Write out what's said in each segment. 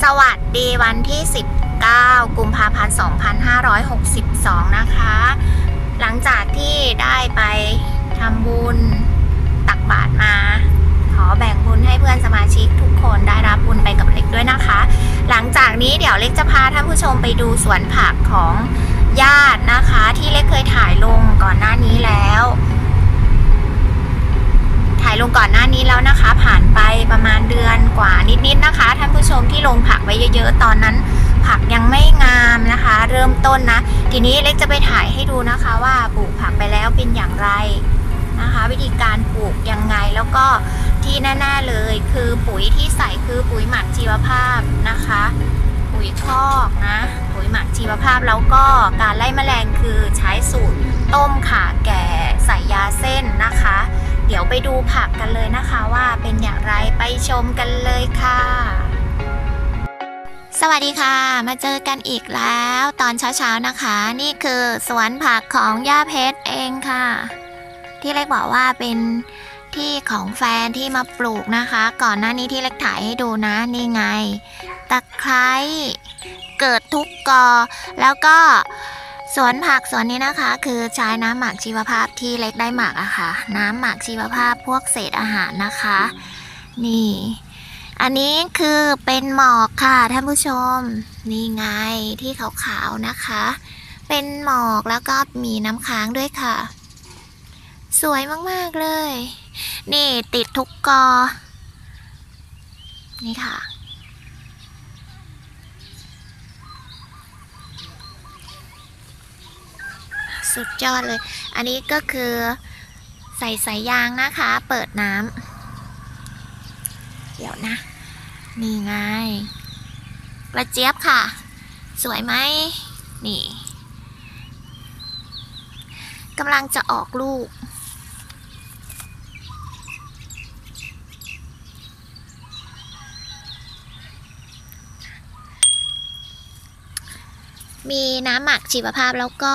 สวัสดีวันที่ 19 กุมภาพันธ์ 2562 นะคะ หลังจากที่ได้ไปทำบุญตักบาตรมา ขอแบ่งบุญให้เพื่อนสมาชิกทุกคนได้รับบุญไปกับเล็กด้วยนะคะ หลังจากนี้เดี๋ยวเล็กจะพาท่านผู้ชมไปดูสวนผักของญาตินะคะที่เล็กเคยถ่ายลงก่อนหน้านี้แล้วนะคะผ่านไปประมาณเดือนกว่านิดๆนะคะท่านผู้ชมที่ลงผักไว้เยอะๆตอนนั้นผักยังไม่งามนะคะเริ่มต้นนะทีนี้เล็กจะไปถ่ายให้ดูนะคะว่าปลูกผักไปแล้วเป็นอย่างไรนะคะวิธีการปลูกยังไงแล้วก็ที่แน่ๆเลยคือปุ๋ยที่ใส่คือปุ๋ยหมักชีวภาพนะคะปุ๋ยคอกนะปุ๋ยหมักชีวภาพแล้วก็การไล่แมลงคือใช้สูตรต้มข่าแก่ใส่ยาเส้นนะคะเดี๋ยวไปดูผักกันเลยนะคะว่าเป็นอย่างไรไปชมกันเลยค่ะสวัสดีค่ะมาเจอกันอีกแล้วตอนเช้าๆนะคะนี่คือสวนผักของย่าเพชรเองค่ะที่เล็กบอกว่าเป็นที่ของแฟนที่มาปลูกนะคะก่อนหน้านี้ที่เล็กถ่ายให้ดูนะนี่ไงตะไคร้เกิดทุกกอแล้วก็สวนผักสวนนี้นะคะคือใช้น้ำหมักชีวภาพที่เล็กได้หมักอะค่ะน้ำหมักชีวภาพพวกเศษอาหารนะคะนี่อันนี้คือเป็นหมอกค่ะท่านผู้ชมนี่ไงที่ขาวๆนะคะเป็นหมอกแล้วก็มีน้ำค้างด้วยค่ะสวยมากๆเลยนี่ติดทุกกอนี่ค่ะสุดยอดเลยอันนี้ก็คือใส่สายยางนะคะเปิดน้ำเดี๋ยวนะนี่ไงกระเจี๊ยบค่ะสวยไหมนี่กำลังจะออกลูกมีน้ำหมักชีวภาพแล้วก็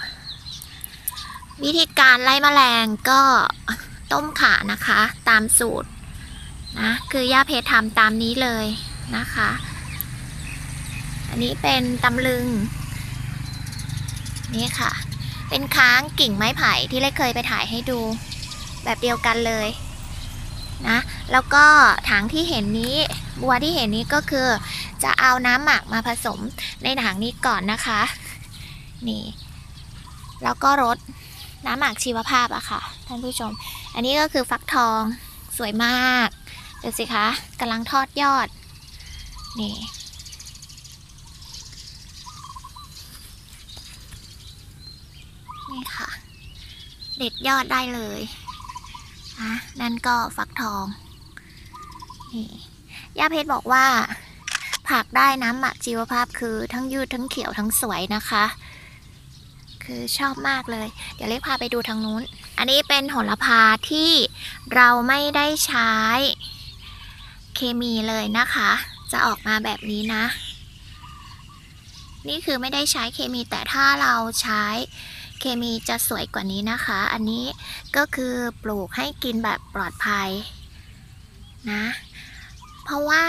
วิธีการไล่แมลงก็ต้มข่านะคะตามสูตรนะคือย่าเพชรทำตามนี้เลยนะคะอันนี้เป็นตำลึงนี่ค่ะเป็นค้างกิ่งไม้ไผ่ที่เล็กเคยไปถ่ายให้ดูแบบเดียวกันเลยนะแล้วก็ถังที่เห็นนี้บัวที่เห็นนี้ก็คือจะเอาน้ำหมักมาผสมในถังนี้ก่อนนะคะนี่แล้วก็รดน้ำหมักชีวภาพอะค่ะท่านผู้ชมอันนี้ก็คือฟักทองสวยมากดูสิคะกำลังทอดยอดนี่ค่ะเด็ดยอดได้เลยนั่นก็ฟักทองนี่ย่าเพชรบอกว่าผักได้น้ำหมักชีวภาพคือทั้งยืดทั้งเขียวทั้งสวยนะคะคือชอบมากเลยเดี๋ยวเล็กพาไปดูทางนู้นอันนี้เป็นโหระพาที่เราไม่ได้ใช้เคมีเลยนะคะจะออกมาแบบนี้นะนี่คือไม่ได้ใช้เคมีแต่ถ้าเราใช้เคมีจะสวยกว่านี้นะคะอันนี้ก็คือปลูกให้กินแบบปลอดภัยนะเพราะว่า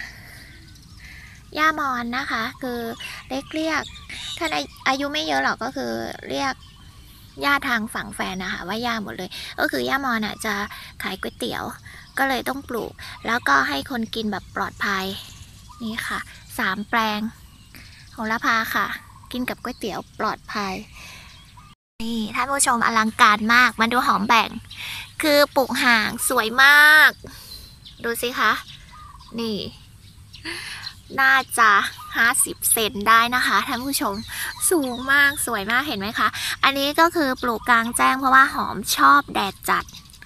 ย่ามอนนะคะคือเรียกท่านอายุไม่เยอะหรอกก็คือเรียกย่าทางฝั่งแฟนนะคะว่าย่าหมดเลยก็คือย่ามอนจะขายก๋วยเตี๋ยวก็เลยต้องปลูกแล้วก็ให้คนกินแบบปลอดภัยนี่ค่ะ3 แปลงโหระพาค่ะกินกับก๋วยเตี๋ยวปลอดภัยนี่ท่านผู้ชมอลังการมากมาดูหอมแบ่งคือปลูกห่างสวยมากดูสิคะนี่น่าจะ50 เซนได้นะคะท่านผู้ชมสูงมากสวยมากเห็นไหมคะอันนี้ก็คือปลูกกลางแจ้งเพราะว่าหอมชอบแดดจัด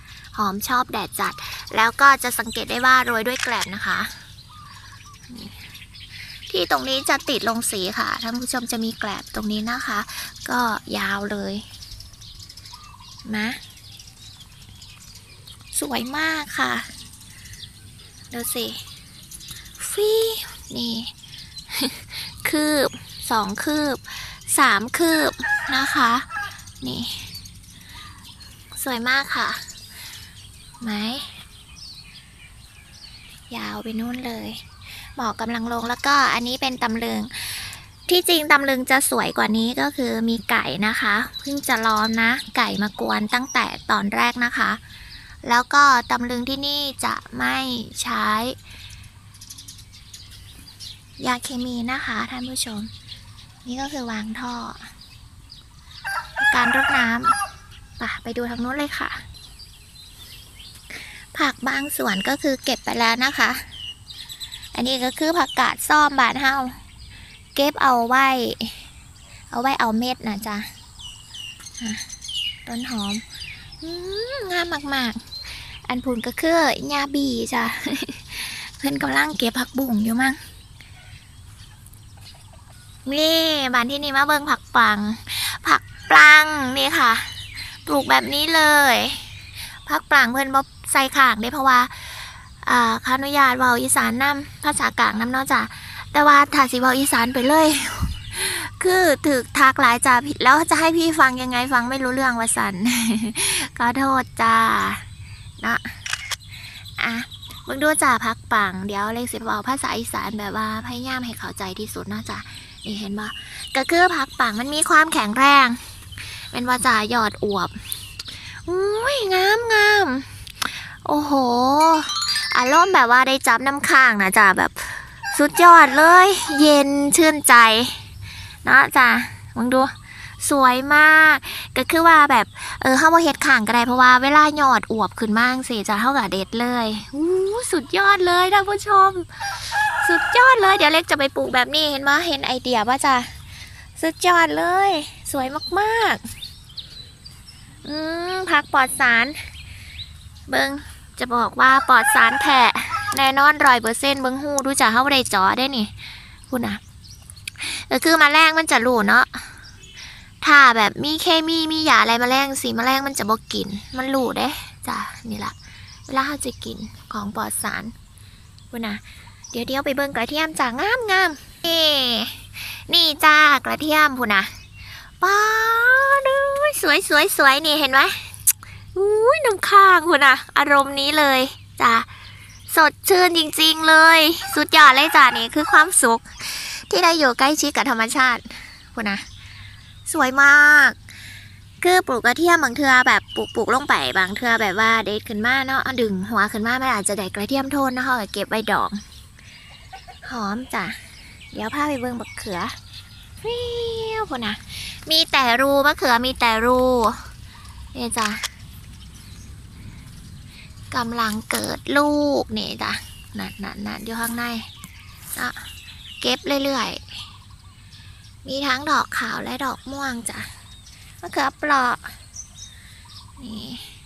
แล้วก็จะสังเกตได้ว่าโรยด้วยแกลบนะคะที่ตรงนี้จะติดลงสีค่ะท่านผู้ชมจะมีแกลบตรงนี้นะคะก็ยาวเลยนะสวยมากค่ะดูสิฟีนี่ คืบ2 คืบ3 คืบนะคะนี่สวยมากค่ะไหมยาวไปนู่นเลยหมอกกำลังลงแล้วก็อันนี้เป็นตำลึงที่จริงตำลึงจะสวยกว่านี้ก็คือมีไก่นะคะเพิ่งจะล้อมนะไก่มากวนตั้งแต่ตอนแรกนะคะแล้วก็ตำลึงที่นี่จะไม่ใช้ยาเคมีนะคะท่านผู้ชมนี่ก็คือวางท่อการรดน้ำไปดูทางนู้นเลยค่ะผักบางส่วนก็คือเก็บไปแล้วนะคะอันนี้ก็คือผักกาดซ่อมบานเฮาเก็บเอาไว้เอาเม็ดนะจ๊ะต้นหอมงามมากๆอันพูนก็คือหญ้าบีจ้ะ เพื่อนกำลังเก็บผักบุ้งอยู่มั้งนี่บ้านที่นี่มาเบิ่งผักปังนี่ค่ะปลูกแบบนี้เลยผักปังเพื่อนบ่ใส่ข่างได้เพราะว่าขออนุญาตเว้าอีสานนำภาษากลางนำเนาะจ้ะแต่ว่าถ้าสิเว้าอีสานไปเลย คือถึกทักหลายจ้าแล้วจะให้พี่ฟังยังไงฟังไม่รู้เรื่องว่าสัน ขอโทษจ้านะมึงดูจ้าพักปังเดี๋ยวเลขสิบเอาภาษาอีสานแบบว่าพยายามให้เข้าใจที่สุดนะจ้านี่เห็นปะก็คือพักปังมันมีความแข็งแรงเป็นว่าจ่ายอดอวบอุ้ยงามโอ้โหอารมณ์แบบว่าได้จับน้ำค้างนะจ้าแบบสุดยอดเลยเย็นชื่นใจนะจ้ะมึงดูสวยมากก็คือว่าแบบเข้ามาเฮ็ดข่างก็ได้เพราะว่าเวลาหยอดอวบขึ้นมากสิจะเท่ากับเด็ดเลยสุดยอดเลยท่านผู้ชมสุดยอดเลยเดี๋ยวเล็กจะไปปลูกแบบนี้เห็นไหมเห็นไอเดียว่าจ้ะสุดยอดเลยสวยมากๆผักปลอดสารเบิงจะบอกว่าปลอดสารแท้แน่นอน100%เบิงหูดูจ้ะเข้าได้จ่อได้นี่คุณนะก็คือแมลงมันจะรู้เนาะถ้าแบบมีเคมีมียาอะไรแมลงสีแมลงมันจะบอกกินมันรู้เด้จ้ะนี่แหละเวลาเราจะกินของปลอดสารคุณนะเดี๋ยวไปเบิ่งกระเทียมจ้ะงามนี่จ้ากระเทียมคุณนะป้าดูสวยนี่เห็นไหมน้ำค้างคุณนะอารมณ์นี้เลยจ้ะสดชื่นจริงๆเลยสุดยอดเลยจ้ะนี่คือความสุขที่ได้อยู่ใกล้ชิดกับธรรมชาติคุณนะสวยมากคือปลูกกระเทียมบางเทือแบบปลูกลงไปบางเทือแบบว่าเด็ดขึ้นมาเนาะดึงหัวขึ้นมาไม่อาจจะได้กระเทียมโทนนะคะเก็บไว้ดองหอมจ้ะเดี๋ยวพาไปเบิ่งบักเขือฟิวคุณนะมีแต่รูมะเขือมีแต่รูนี่จ้ะกำลังเกิดลูกนี่จ้ะนั่นอยู่ข้างในนะเก็บเรื่อยๆมีทั้งดอกขาวและดอกม่วงจ้ะมะเขือเปราะนี่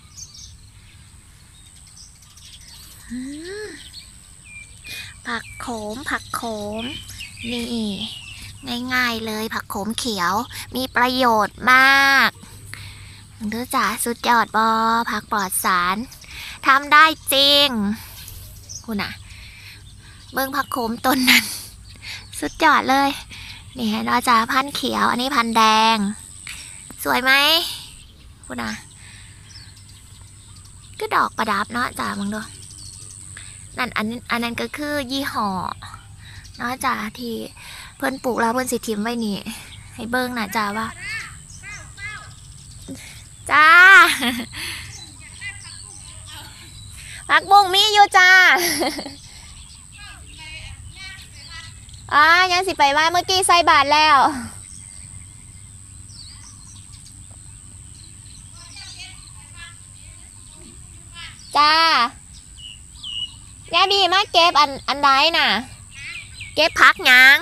ผักโขมนี่ง่ายๆเลยผักโขมเขียวมีประโยชน์มากดูจ้ะสุดยอดผักปลอดสารทำได้จริงคุณน่ะเบิ่งผักโขมต้นนั้นสุดยอดเลยนี่เห็นว่าจ้ะพันธุ์เขียวอันนี้พันธุ์แดงสวยไหมคุณน่ะก็ดอกประดับเนาะจ้ะมึงดูนั่นอันนั้นก็คือยี่ห้อเนาะจ้ะที่เพิ่นปลูกแล้วเพิ่นสิทิมไว้นี่ให้เบิ่งนะจ้ะว่าจ้าผักบุ้งมีอยู่จ้ายังสิไปว่าเมื่อกี้ใส่บาทแล้วจ้าแย่บีมาเก็บอันใดน่ะเก็บพักยัง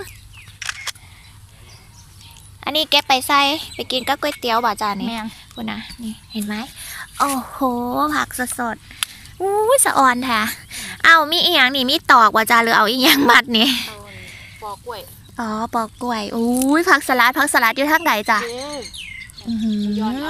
อันนี้เก็บไปใส่ไปกินกับก๋วยเตี๋ยวบ่จ้านี่คุณนะนี่เห็นไหมโอ้โหผักสดสะออนแท้มีอีหยังนี่มีตอกว่าจ้าหรือเอาอีหยังมัดนี่ปอกกล้วยปอกกล้วยผักสลัดอยู่ทางไหนจ้ะย้อน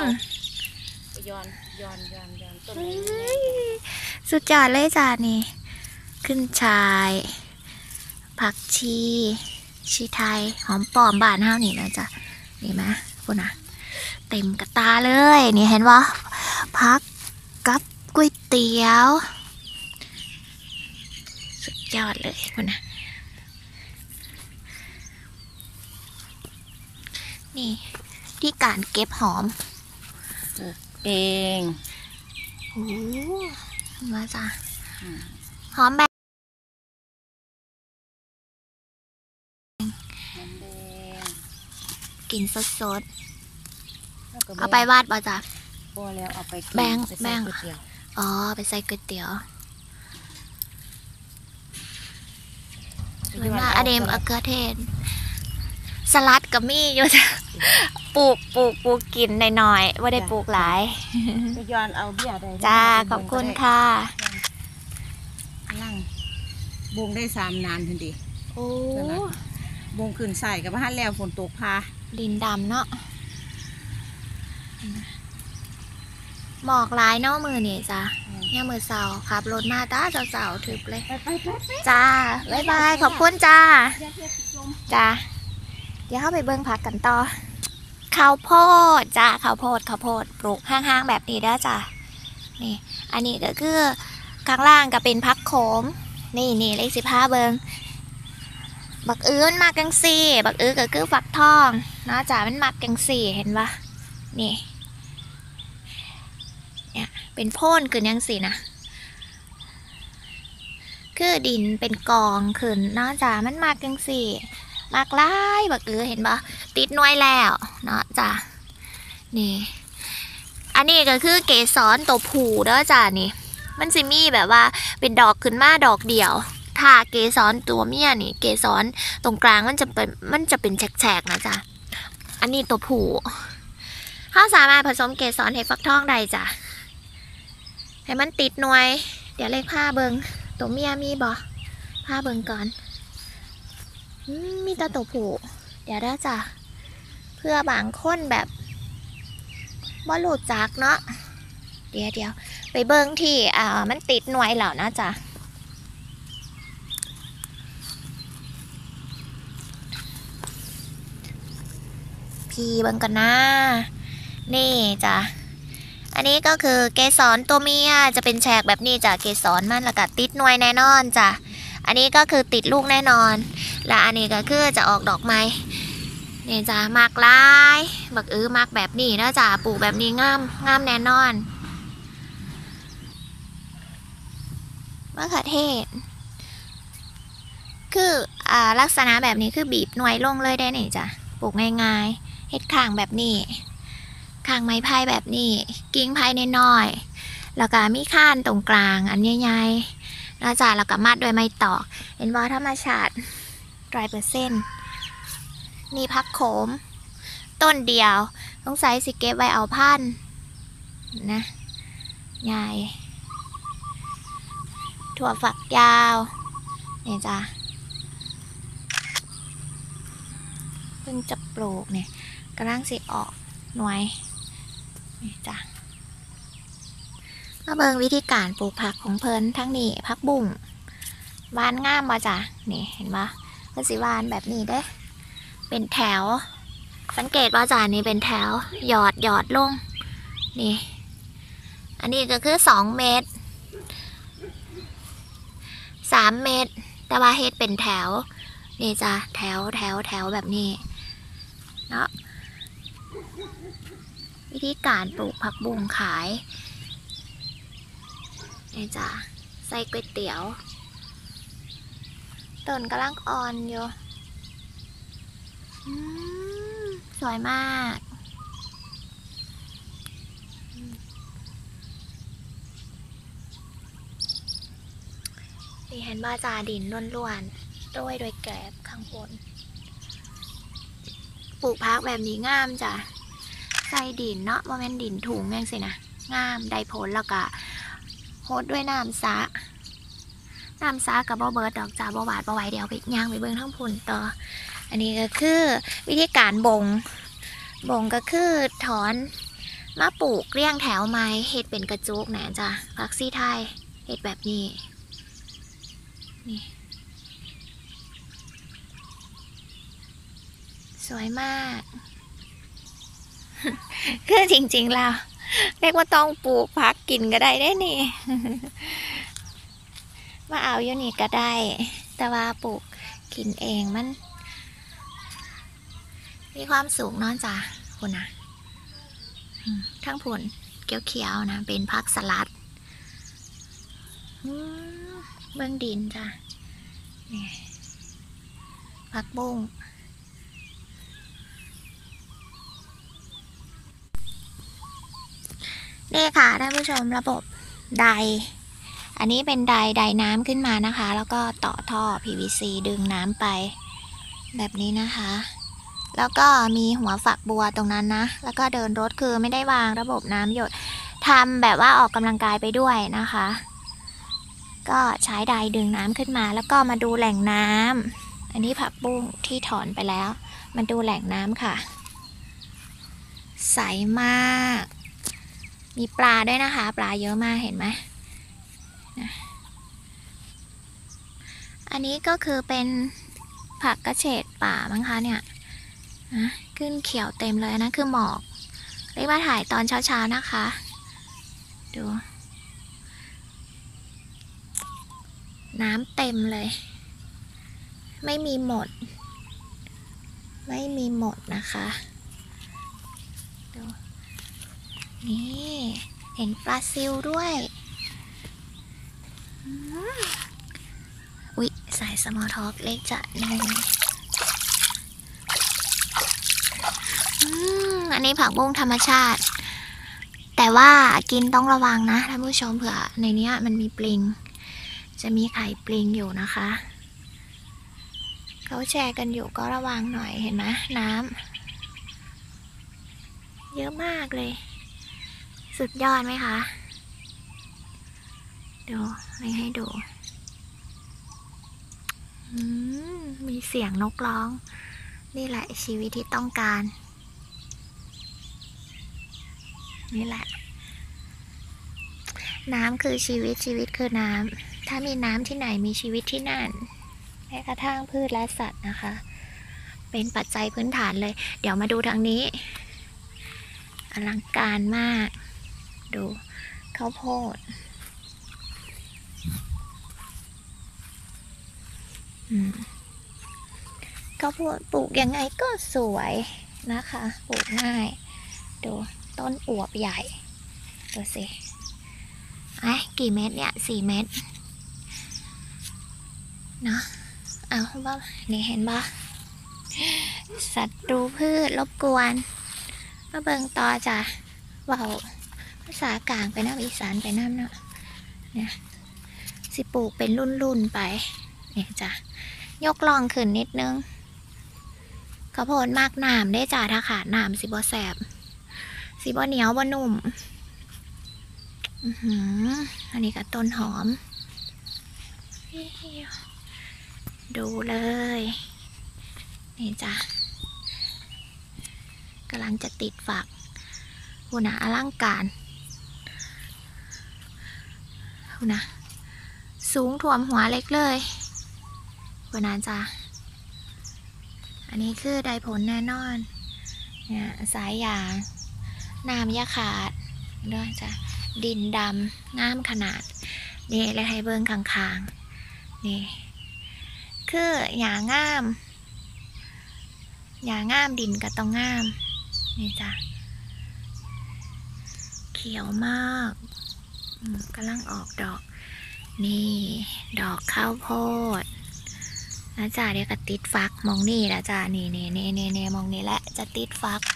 ต้นสุดยอดเลยจ้านี่ขึ้นชายผักชีไทยหอมปอมบานเฮานี่นะจ้ะนี่ไหมคุณนะเต็มกระตาเลยนี่เห็นว่าพักกับก๋วยเตี๋ยวสุดยอดเลยคุณนะนี่ที่การเก็บหอมเองโอ้มาจ้ะหอมแบบน้ำแดงกินสดแล้วก็ๆ เอาไปวาดบ่จ้ะบ่แล้วเอาไปกินแบ่งไปแบ่ใส่งก๋วยเตี๋ยวอ๋อ ไปใส่ก๋วยเตี๋ยวสวยมากอเดมอะเกอเทศ สลัดกับมี่อยู่จ้ะปลูกกินหน่อยๆว่าได้ปลูกหลายไปย้อนเอาเบี้ยได้จ้า ขอบคุณค่ะล่างบงได้3 นานทันทีโอ้บงขึ้นใส่กับบ้านแล้วฝนตกพาดินดำเนาะหมอกหลายเนาะมือนี่จ้ะเนี่ยมือเสาขับรถมาตาเสาๆถึบเลยไปจ้า บ๊ายบาย ขอบคุณจ้า จ้า เดี๋ยวเข้าไปเบิ้งผักกันต่อ ข้าวโพดจ้า ข้าวโพดปลูกห้างๆแบบนี้ได้อจ้านี่ อันนี้ก็คือข้างล่างก็เป็นพักโขม นี่เลข15เบิงบักอื้นมากกังซี่บักอื้อก็คือฝักทองเนาะจ้ามันมากกังซี่เห็นปะนี่ เนี่ยเป็นโพ่นขึ้นยังสินะ คือดินเป็นกองขึ้นเนาะจ้ามันมากกังซี่มากหลายบักอื้อเห็นปะติดหน่วยแล้วเนาะจ้านี่ อันนี้ก็คือเกสรตัวผู้เด้อจ้านี่ มันสิมีแบบว่าเป็นดอกขึ้นมาดอกเดียว ถ้าเกสรตัวเมียนี่ เกสรตรงกลางมันจะเป็นแฉกๆนะจ๊ะ อันนี้ตัวผู้เขาสามารถผสมเกสรเห็ดฟักทองได้จ้ะ ให้มันติดหน่วย เดี๋ยวเลขผ้าเบิงตัวเมียมีบ่ผ้าเบิงก่อนมีแต่ตัวผู้เดี๋ยวได้จ้ะ เพื่อบางคนแบบบ่รู้จักเนาะ เดี๋ยวไปเบิ้งที่มันติดหน่วยแล้วนะจ๊ะพี่เบิ้งกันนะนี่จ้ะอันนี้ก็คือเกสรตัวเมียจะเป็นแฉกแบบนี้จ้ะเกสรมันแล้วก็ติดหน่วยแน่นอนจ้ะอันนี้ก็คือติดลูกแน่นอนและอันนี้ก็คือจะออกดอกไม้นี่จ้ะมากลายบักมากแบบนี้นะจ้ะปลูกแบบนี้งามแน่นอนมะเขือเทศคือลักษณะแบบนี้คือบีบหน่วยลงเลยได้นี่จ้ะปลูกง่ายๆเฮ็ดข้างแบบนี้ข้างไม้ไผ่แบบนี้กิ่งไผ่น้อยๆแล้วก็มีข้านตรงกลางอันใหญ่ๆแล้วจ้ะแล้วก็มัดด้วยไม้ตอกเห็นว่าธรรมชาติ100%นี่พักโขมต้นเดียวต้องใส่สิเก็บไว้เอาพันนะใหญ่ถั่วฝักยาวนี่จ้ะเพิ่งจะปลูกเนี่ยกำลังสิออกหน่วยนี่จ้ะมาเบิ่งวิธีการปลูกผักของเพิ่นทั้งนี้ผักบุ้งหวานงามมาจ้ะนี่เห็นปะเพิ่นสิหวานแบบนี้เด้เป็นแถวสังเกตว่าจ้ะนี่เป็นแถวหยอดลงนี่อันนี้ก็คือ2 เมตร3 เมตรแต่ว่าเฮ็ดเป็นแถวนี่จ้ะแถวแบบนี้เนาะวิธีการปลูกผักบุ้งขายนี่จ้ะใส่ก๋วยเตี๋ยวต้นกำลังอ่อนอยู่สวยมากนี่เห็นว่าจาดินล้วนๆโรยโดยแกลบข้างบนปลูกพักแบบนี้งามจ้ะใส่ดินเนาะว่าเป็นดินถุงยังสินะงามได้ผลแล้วก็โฮดด้วยน้ำซะกับบ่เบิร์ดดอกจ้าบ่หวาดบ่ไหวเดี๋ยวไปย่างไปเบิ่งทั้งพุ่นต่ออันนี้ก็คือวิธีการบ่งก็คือถอนมาปลูกเรียงแถวไม้เห็ดเป็นกระจุกนะจ้ะผักซี่ไทยเห็ดแบบนี้นี่สวยมาก คือจริงๆแล้วเรียกว่าต้องปลูกผักกินก็ได้นี่ มาเอาอยู่นี่ก็ได้แต่ว่าปลูกกินเองมันมีความสูงเนอะจ้ะคุณนะทั้งผลเขียวๆนะเป็นผักสลัดเบื้องดินจ้ะนี่ผักบุ้งนี่ค่ะท่านผู้ชมระบบไดอันนี้เป็นไดน้ำขึ้นมานะคะ แล้วก็ต่อท่อ PVC ดึงน้ำไปแบบนี้นะคะ แล้วก็มีหัวฝักบัวตรงนั้นนะแล้วก็เดินรถคือไม่ได้วางระบบน้ำหยดทำแบบว่าออกกำลังกายไปด้วยนะคะก็ใช้ไดดึงน้ำขึ้นมาแล้วก็มาดูแหล่งน้ำอันนี้ผักบุ้งที่ถอนไปแล้วมาดูแหล่งน้ำค่ะใสมากมีปลาด้วยนะคะปลาเยอะมากเห็นไหมอันนี้ก็คือเป็นผักกระเฉดป่ามั้งคะเนี่ยนะขึ้นเขียวเต็มเลยนะคือหมอกเรียกว่าถ่ายตอนเช้าๆนะคะดูน้ำเต็มเลยไม่มีหมดนะคะดูนี่เห็นปลาซิวด้วยอุ๊ยสายสมอลท็อกเล็กจะนี่อันนี้ผักบุ้งธรรมชาติแต่ว่ากินต้องระวังนะท่านผู้ชมเผื่อในนี้มันมีปลิงจะมีไข่ปลิงอยู่นะคะเขาแชร์กันอยู่ก็ระวังหน่อยเห็นไหมน้ำเยอะมากเลยสุดยอดไหมคะดูให้ดูมีเสียงนกร้องนี่แหละชีวิตที่ต้องการนี่แหละน้ำคือชีวิตคือน้ำถ้ามีน้ำที่ไหนมีชีวิตที่นั่นแม้กระทั่งพืชและสัตว์นะคะเป็นปัจจัยพื้นฐานเลยเดี๋ยวมาดูทางนี้อลังการมากดูข้าวโพดข้าวโพดปลูกยังไงก็สวยนะคะปลูกง่ายดูต้นอวบใหญ่ดูสิกี่เม็ดเนี่ย4 เม็ดเนาะเอาว่านี่เห็นปะศัตรูพืชรบกวนมาเบิ่งต่อจ้ะว่าภาษากลางไปน้ำอีสานไปน้ำเนาะเนี่ยสิปลูกเป็นรุ่นไปเนี่ยจ้ะยกลองขึ้นนิดนึงข้าวโพดมากน้ำได้จ้ะถ้าขาดน้ำสิบ่แสบสิบ่เหนียวบ่นุ่มอันนี้ก็ต้นหอมดูเลยนี่จ้ะกำลังจะติดฝักคุณนะอลังการคุณนะสูงท่วมหัวเล็กเลยคุณนะจ้ะอันนี้คือได้ผลแน่นอนเนี่ยสายยางน้ำยาขาดด้วยจ้ะดินดำงามขนาดนี่เลยให้เบิ้งข้างๆนี่คืออย่างงามดินก็ต้องงามนี่จ้ะเขียวมากกำลังออกดอกนี่ดอกข้าวโพดนะจ้ะเดี๋ยวก็ติดฟักมองนี่นะจ้ะนี่มองนี่แหละจะติดฟัก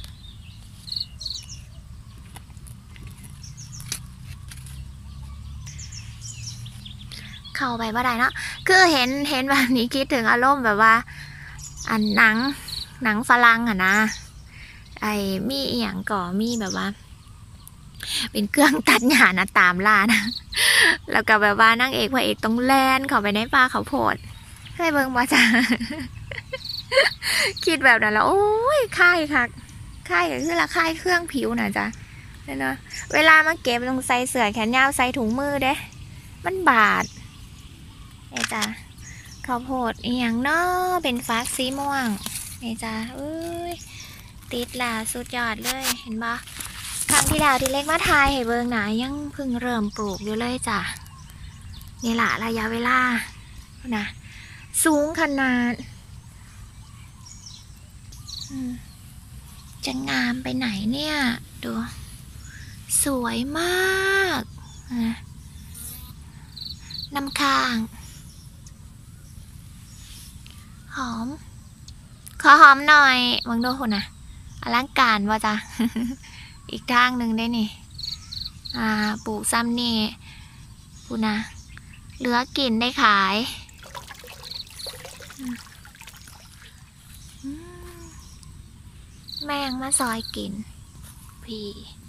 เข้าไปบ่ได้เนาะคือเห็นแบบนี้คิดถึงอารมณ์แบบว่าอันหนังฝรั่งอะนะมีอย่างก่อมีแบบว่าเป็นเครื่องตัดหญ้านะตามล่านะแล้วก็แบบว่านางเอกพระเอกต้องแล่นเข้าไปในป่าเขาโพดให้เบิ่งว่าจ้ะ คิดแบบนั้นแล้วโอ้ยค่ายค่ะค่ายก็คือละค่ายเครื่องผิวนะจ๊ะเนาะเวลามาเก็บต้องใส่เสื้อแขนยาวใส่ถุงมือเด้มันบาดจ้ะข้าวโพดอีหยังเนาะเป็นฟ้าสีม่วงนี่จ้ะติดแล้วสุดยอดเลยเห็นปะครั้งที่แล้วที่เล็กมาทายให้เบิ่งหนายังเพิ่งเริ่มปลูกอยู่เลยจ้ะนี่แหละระยะเวลานะสูงขนาดอืมจะงามไปไหนเนี่ยดูสวยมากน้ำค้างหอมขอหอมหน่อยมึงดูคุณนะอลังการว่าจ้ะ อีกทางหนึ่งได้นี่ปลูกซ้ำนี่คุณนะเหลือกินได้ขายแมงมาซอยกินพี่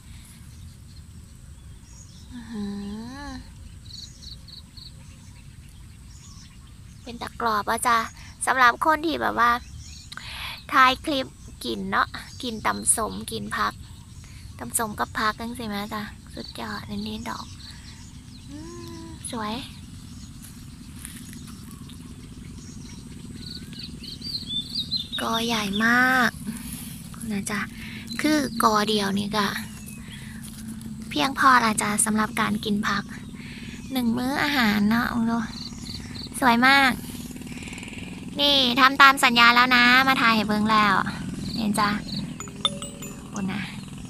เป็นตะกรอบว่าจ้ะสำหรับคนที่แบบว่าถ่ายคลิปกินเนาะกินตำสมกินพักตำสมกับพักนั่นสิไหมจ้ะสุดยอดนี่ดอกสวยกอใหญ่มากนะจ๊ะคือกอเดียวนี่ก็เพียงพอละจ้ะสำหรับการกินผัก1 มื้ออาหารเนาะดูสวยมากนี่ทำตามสัญญาแล้วนะมาถ่ายให้เบิ่งแล้วเห็นจ้ะคุณนะ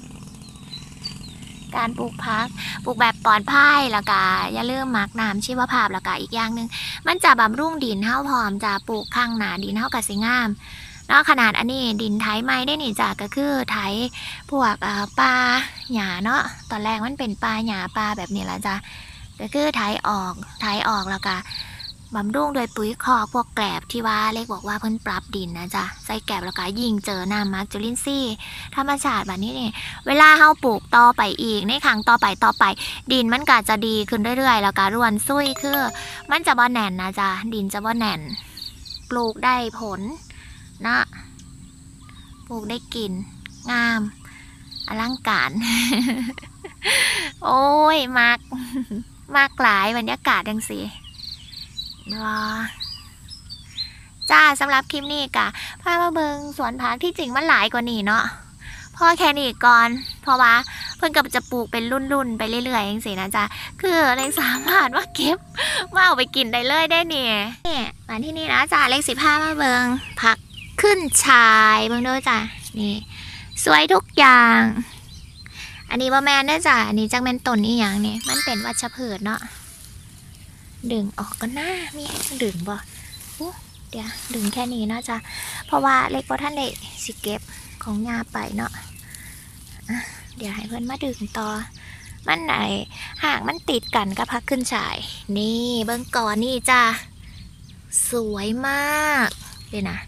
การปลูกผักปลูกแบบปลอดภัยแล้วก็อย่าลืมหมักน้ำชีวภาพแล้วก็อีกอย่างหนึ่งมันจะบำรุงดินเฮาพร้อมจะปลูกข้างหน้าดินเฮาก็สิงามเนาะขนาดอันนี้ดินไถไม้ได้นี่จ้ะก็คือไถพวกปลาหญ้าเนาะตอนแรกมันเป็นปลาหญ้าปลาแบบนี้ละจ้ะก็คือไถออกแล้วก็บำรุงโดยปุ๋ยคอกพวกแกลบที่ว่าเล็กบอกว่าเพิ่นปรับดินนะจ๊ะใส่แกลบแล้วก็ยิงเจอน้ำมักจุลินทรีย์ธรรมชาติแบบนี้นี่เวลาเฮาปลูกต่อไปอีกในครั้งต่อไปดินมันก็จะดีขึ้นเรื่อยๆแล้วก็ร่วนซุยคือมันจะบ่แน่นนะจ๊ะดินจะบ่แน่นปลูกได้ผลนะปลูกได้กินงามอลังการ โอ้ยมากหลายบรรยากาศดังสิว้าจ้าสำหรับคลิปนี้กะพามาเบิงสวนผักที่จริงมันหลายกว่านี้เนาะพอแค่นี้ก่อนเพราะว่าเพิ่นก็จะปลูกเป็นรุ่นๆไปเรื่อยๆอย่างสินะจ๊ะคือเล็กสามารถว่าเก็บว่าเอาไปกินได้เลยได้เนี่ยมาที่นี่นะจ้าเล็ก15มาเบิงผักขึ้นชายเบิงด้วยจ้ะนี่สวยทุกอย่างอันนี้ว่าแมนด้วยจ้ะอันนี้จังแมนต้นนี่อย่างนี่มันเป็นวัชพืชเนาะดึงออกก็น่ามีให้ดึงบ่เดี๋ยวดึงแค่นี้นะจ๊ะเพราะว่าเล็กพอท่านได้สิเก็บของยาไปเนาะเดี๋ยวให้เพื่อนมาดึงต่อมันไหนหากมันติดกันก็พักขึ้นฉายนี่เบื้องก่อนนี่จ้ะสวยมากเลยนะ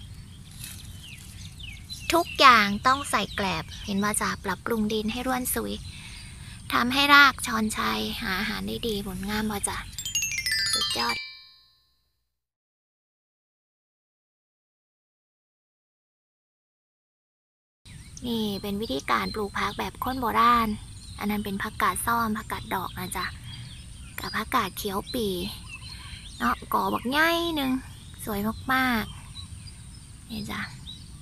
ทุกอย่างต้องใส่แกลบเห็นว่าจะปรับปรุงดินให้ร่วนซุยทำให้รากชอนชัยหาอาหารได้ดีผลงามว่าจะสุดยอดนี่เป็นวิธีการปลูกผักแบบคนโบราณอันนั้นเป็นผักกาดซ้อมผักกาดดอกนะจ๊ะกับผักกาดเขียวปีเนาะก่อบักใหญ่หนึ่งสวยมากๆนี่จ้ะ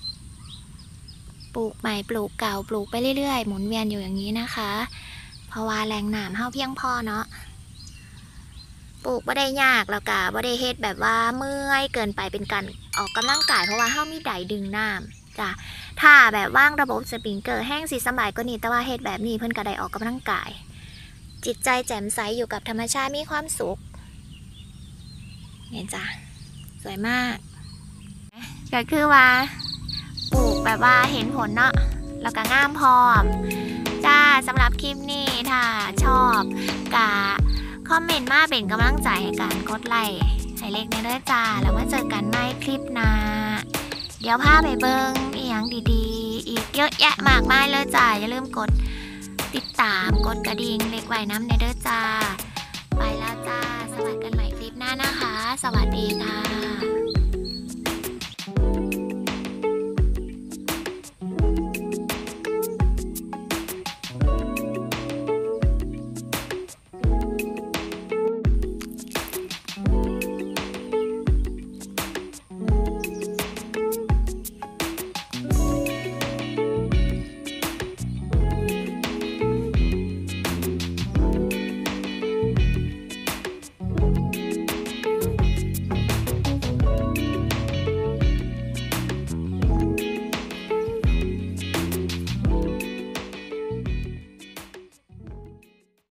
ปลูกใหม่ปลูกเก่าปลูกไปเรื่อยๆหมุนเวียนอยู่อย่างนี้นะคะเพราะว่าแรงน้ำเฮาเพียงพอเนาะปลูกบ่ได้ยากแล้วก็บ่ได้เฮ็ดแบบว่าเมื่อยเกินไปเป็นการออกกำลังกายเพราะว่าเฮามีไดดึงน้ำจ้ะถ้าแบบว่างระบบสปริงเกอร์แห้งสีสบายก็นี่แต่ว่าเฮ็ดแบบนี้เพิ่นก็ได้ออกกำลังกายจิตใจแจ่มใสอยู่กับธรรมชาติมีความสุขเนี่ยจ้ะสวยมากก็คือว่าปลูกแบบว่าเห็นผลเนาะแล้วก็งามพร้อมจ้าสำหรับคลิปนี้ถ้าชอบกะคอมเมนต์มาเป็นกำลังใจให้การกดไลค์ให้เล็กในเด้อจ้าแล้วมาเจอกันในคลิปหน้าเดี๋ยวพาไปเบิงอีหยังดีๆอีกเยอะแยะมากมายเลยจ้าอย่าลืมกดติดตามกดกระดิ่งเล็กไว้น้ำในเด้อจ้าไปแล้วจ้าสวัสดีกันใหม่คลิปหน้านะคะสวัสดีค่ะ